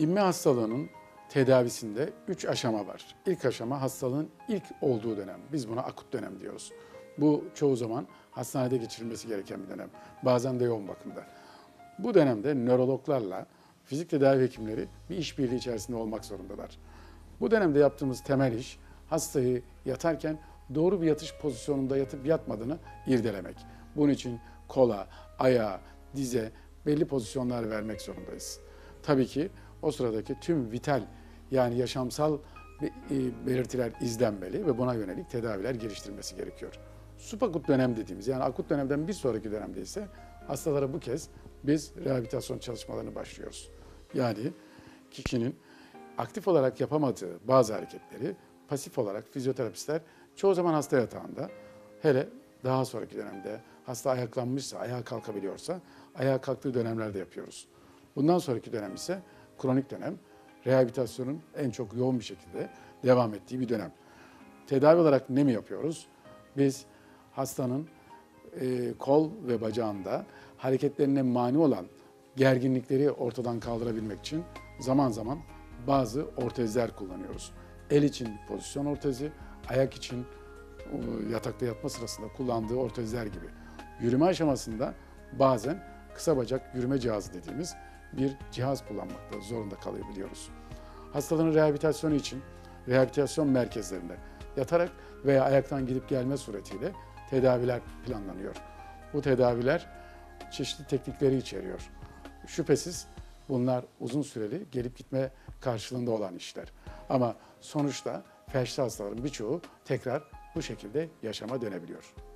İvme hastalığının tedavisinde 3 aşama var. İlk aşama hastalığın ilk olduğu dönem. Biz buna akut dönem diyoruz. Bu çoğu zaman hastanede geçirilmesi gereken bir dönem. Bazen de yoğun bakımda. Bu dönemde nörologlarla fizik tedavi hekimleri bir işbirliği içerisinde olmak zorundalar. Bu dönemde yaptığımız temel iş hastayı yatarken doğru bir yatış pozisyonunda yatıp yatmadığını irdelemek. Bunun için kola, ayağa, dize belli pozisyonlar vermek zorundayız. Tabii ki o sıradaki tüm vital yani yaşamsal belirtiler izlenmeli ve buna yönelik tedaviler geliştirilmesi gerekiyor. Subakut dönem dediğimiz yani akut dönemden bir sonraki dönemde ise hastalara bu kez biz rehabilitasyon çalışmalarını başlıyoruz. Yani kişinin aktif olarak yapamadığı bazı hareketleri pasif olarak fizyoterapistler çoğu zaman hasta yatağında hele daha sonraki dönemde hasta ayaklanmışsa, ayağa kalkabiliyorsa ayağa kalktığı dönemlerde yapıyoruz. Bundan sonraki dönem ise kronik dönem, rehabilitasyonun en çok yoğun bir şekilde devam ettiği bir dönem. Tedavi olarak ne mi yapıyoruz? Biz hastanın kol ve bacağında hareketlerine mani olan gerginlikleri ortadan kaldırabilmek için zaman zaman bazı ortezler kullanıyoruz. El için pozisyon ortezi, ayak için yatakta yatma sırasında kullandığı ortezler gibi. Yürüme aşamasında bazen kısa bacak yürüme cihazı dediğimiz bir cihaz kullanmakta zorunda kalabiliyoruz. Hastaların rehabilitasyonu için rehabilitasyon merkezlerinde yatarak veya ayaktan gidip gelme suretiyle tedaviler planlanıyor. Bu tedaviler çeşitli teknikleri içeriyor. Şüphesiz bunlar uzun süreli gelip gitme karşılığında olan işler. Ama sonuçta felçli hastaların birçoğu tekrar bu şekilde yaşama dönebiliyor.